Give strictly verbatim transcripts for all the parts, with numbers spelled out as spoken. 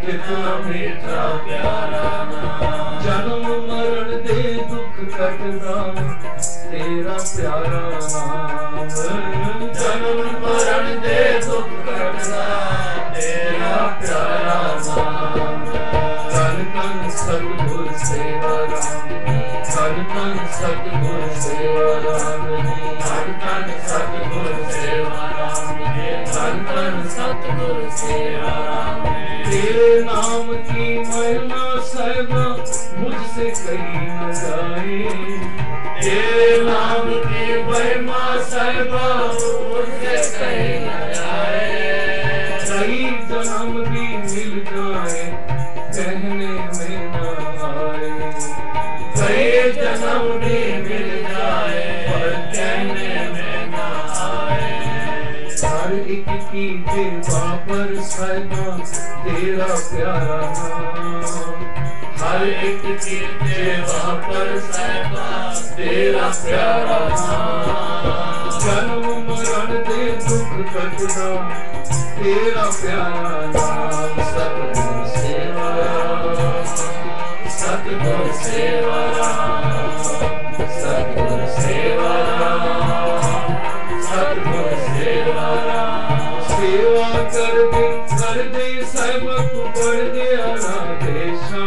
कितना मीठा प्यारा नाम। जन्म मरण दे दुख कटदा तेरा प्यारा नाम। जन्म मरण दे दुख कटदा तेरा प्यारा नाम। धन धन सतगुर सेवा राम। धन धन सतगुर सेवा राम। धन धन सतगुर सेवा राम। धन धन सतगुर सेवा राम। तेरे नाम की महिमा साहिबा मुझसे कही न जाए। तेरे नाम की महिमा साहिबा मुझसे कही न जाए। कई जन्म भी मिल जाए कहने में न आए। कई जन्म भी मिल जाए पर कहने में न आए। हर एक की जेबा पर साहिबा तेरा प्यारा नाम। हर एक की जेबा पर साहिबा तेरा प्यारा नाम। जन्म मरण दे दुख कटदा तेरा प्यारा नाम। सतगुर सेवा राम। सतगुर सेवा राम। सतगुर सेवा राम। सतगुर सेवा राम। सेवा कर दे कर दे सब तू बढ़ दे राधेशा।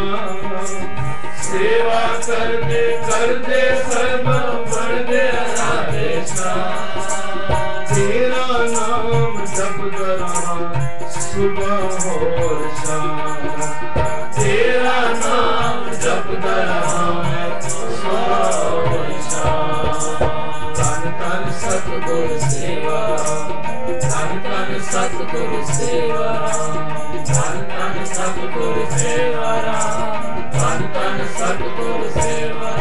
सेवा कर दे कर दे सब बढ़ दे राधेशा। तेरा नाम जपदा रहा सुबह और शाम। तेरा नाम जपदा रहा सुबह और शाम। धन धन सतगुर सेवा। धन धन सतगुर सेवा। धन धन सतगुर सेवा। धन धन सतगुर सेवा।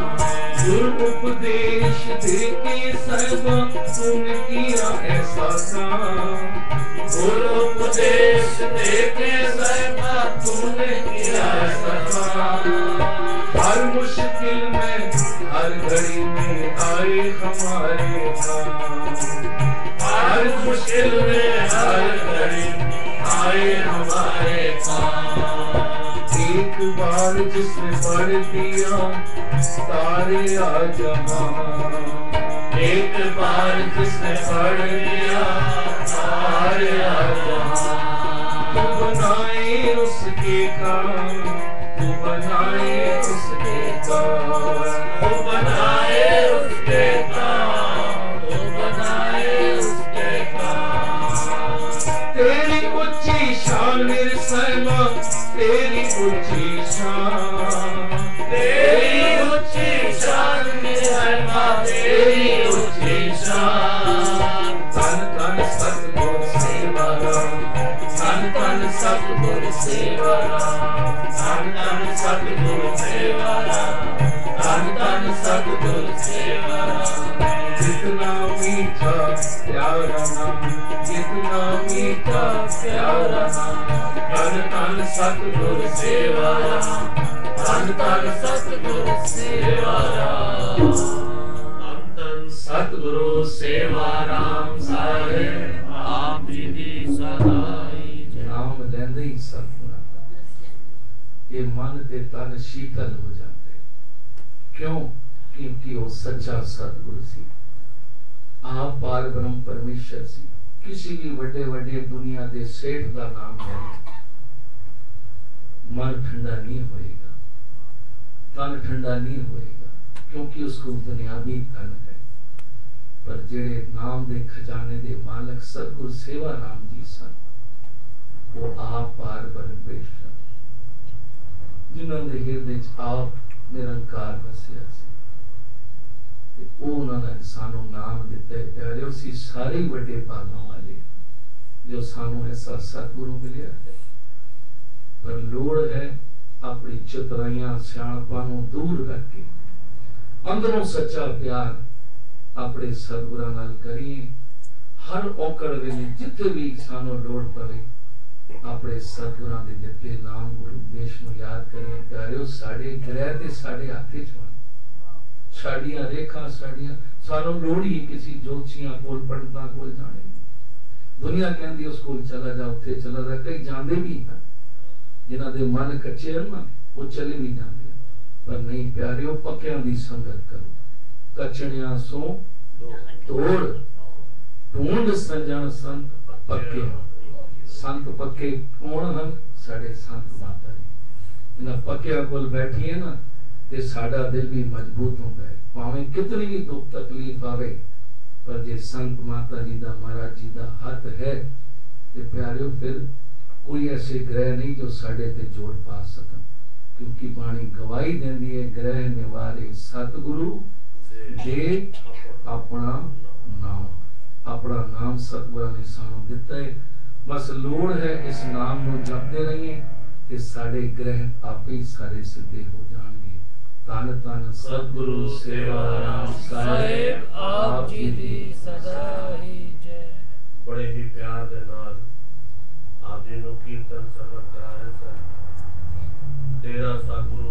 गुरु उपदेश देके साहिबा तूने किया ऐसा काम। गुरु उपदेश देके साहिबा तूने किया ऐसा काम। हर मुश्किल में हर घड़ी में आए हमारे काम। हर मुश्किल में हर घड़ी आए हमारे काम। एक बार जिसने पढ़ दिया तारे आ जहां। एक बार जिसने पढ़ दिया तारे आ जहां। तू बनाए उसके काम। तू बनाए उसके काम। तू बनाए उसके काम। तू बनाए उसके काम। तेरी उच्ची शान मेरे साहिबा तेरी उच्ची शान। तेरी उच्ची शान मेरे साहिबा तेरी उच्ची शान। धन धन सतगुर सेवा राम। धन धन सतगुर सेवा राम। धन धन सतगुर सेवा राम। धन धन सतगुर सेवा राम। कितना मीठा प्यारा नाम। कितना मीठा प्यारा नाम। धन धन सतगुर सेवा राम। धन धन सतगुर सेवा राम। धन धन सतगुरु सेवा राम। सारे आप जी दी सदाई। नाम लेंदे ही सतगुरां दा ये मन ते तन शीतल हो जाते। क्यों? क्योंकि वो सच्चा सतगुरु सी। आप पार ब्रह्म परमेश्वर सी। किसी भी बड़े बड़े दुनिया दे सेठ का नाम है मन ठंडा नहीं होएगा। तन ठंडा नहीं होएगा क्योंकि उसको दुनियावी तन है। पर जेड़े नाम दे खजाने दे मालक सतगुरु सेवा राम जी सन वो आप पार परमेश्वर जिन्होंने दे हृदय च आप निरंकार बसिया सी। उन्होंने सानू नाम दिते प्यारे उसी सारे बड़े भागों वाले जो सानू ऐसा सतगुरु मिलिया है। पर लोड़ है अपनी चतुराइयां सियाणपां नूं दूर रख के अंदरों सच्चा प्यार अपने सतगुरां नाल करिए। हर औकड़ वेले जिथे भी सानू लोड़ पवे अपने सतगुरां दे दिते नाम गुरु उपदेश नूं याद करिए। प्यारे साडे ग्रह ते साडे हत्थ च वन साड़ियां रेखा साड़ियां सानू लोड़ ही किसी जोशियां कोल पंडितां कोल जाने। दुनिया कहती उस कोल चला जा उत्थे चला जा कई जांदे भी हैं जिन्हां दे मन कच्चे हैं ना वो चले भी जाते हैं, पर नहीं प्यारियों पक्कियां दी संगत करो। कचड़ियां सो तोड़ ढूंढ सजन संत पक्के। संत पक्के कौन हैं? साडे संत माता जी। इन्हां पक्कियां कोल बैठिए ना ते साडा दिल भी मजबूत होता है, भावें कितनी भी दुख तकलीफ आवे, पर जे संत माता जी दा महाराज जी दा हाथ है ते प्यारियों फिर कोई ऐसे ग्रह नहीं जो साडे ते जोर पा सकन, क्योंकि बाणी गवाही देंदी है ग्रह निवारे सतगुरु दे अपना नाम। अपना नाम सतगुरां ने सानू दिता है, बस लोड़ है इस नाम नू जपते रहिए ते साडे ग्रह आपे ही सारे सिद्धे हो जाएंगे। धन धन सतगुरु सेवा राम साहेब आप जी दी सदा ही जय। बड़े ही प्यार दे नाल आप जी नू कीर्तन सरवण करा रहे सन। तेरा सतगुरु